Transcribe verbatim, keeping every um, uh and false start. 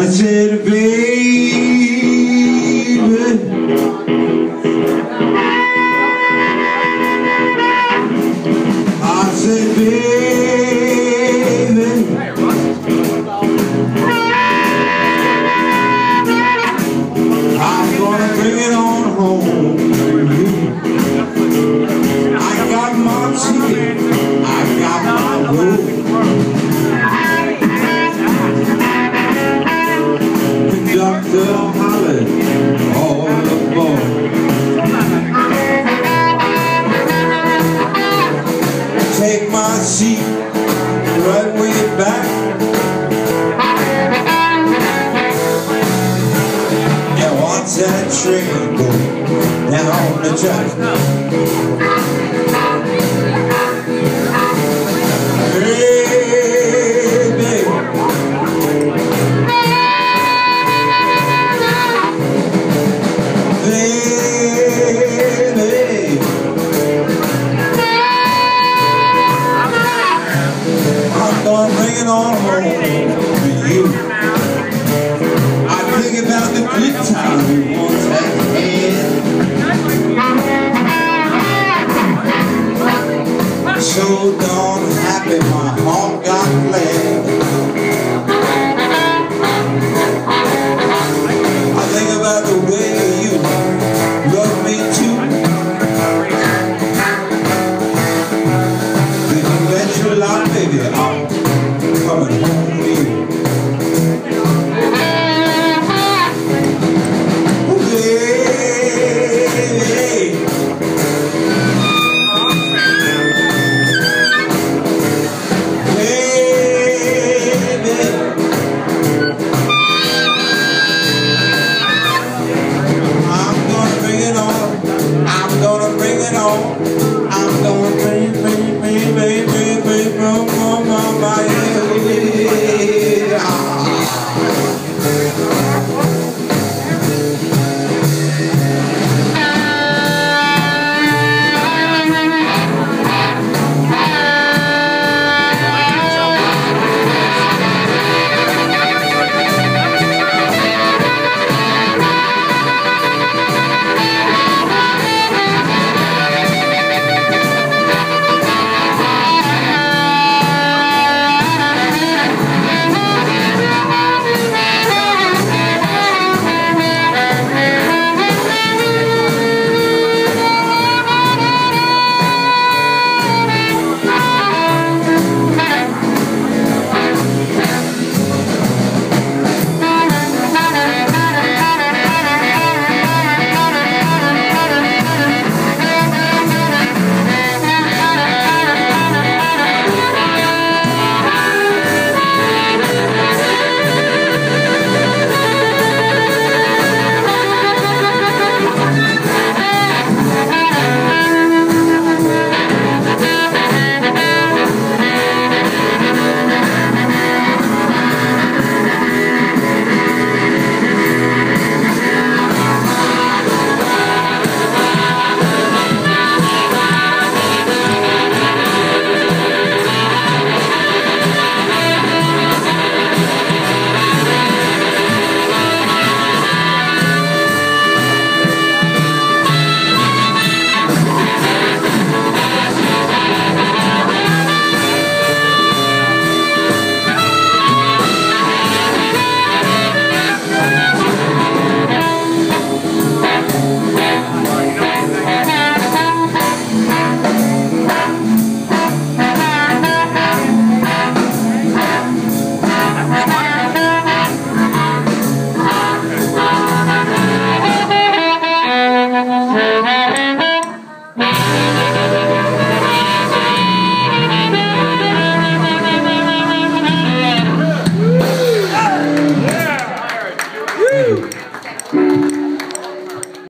said, baby, I said, baby, I'm gonna bring it on home to you. I got my ticket, I got my room. Conductor hollered all aboard. Take my seat right way back. Yeah, watch that train go down the track. I'm bringing on home to you. I think about the good time we once had. So darn happy, my heart got glad. I think about the way you love me too. Did you bet your life, baby, I'm coming home to you.